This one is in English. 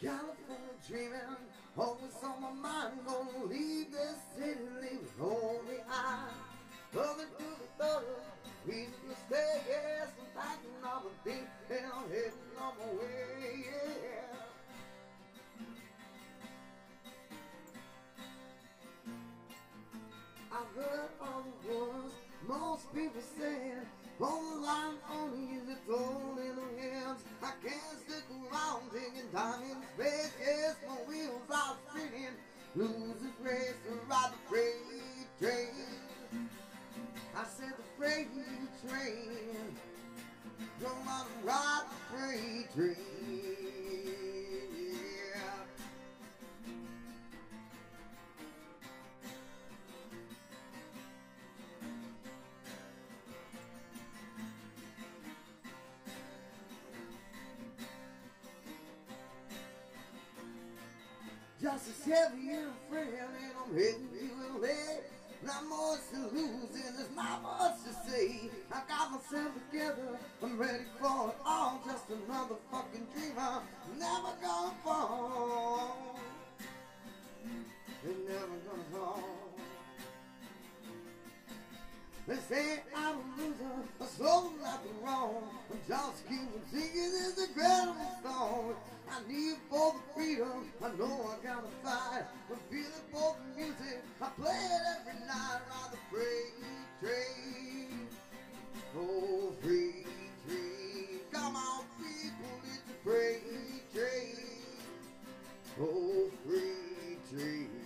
California dreaming, always on my mind. Gonna leave this city, leaving only I. Looking to the third, reason to stay, yes. I'm packing all the deep and I'm heading on my way, yeah. I've heard all the words most people saying. On the line only is it thrown in the hands. I can't stick around taking time in space. Yes, my wheels are spinning. Lose this race to ride the freight train. I said the freight train. Don't want to ride the freight train. Yeah. Just as heavy and friend, and I'm heading to LA. Not much to lose, and there's not much to say. I got myself together, I'm ready for it all. Just another fucking dreamer, never gonna fall. They're never gonna fall. They say I'm a loser, I sold nothing wrong. I'm just keep singing this incredible song. I need for the freedom, I know I gotta fight. I'm feeling for the music, I play it every night. Ride the freight train, oh freight train. Come on people, it's a freight train, oh freight train.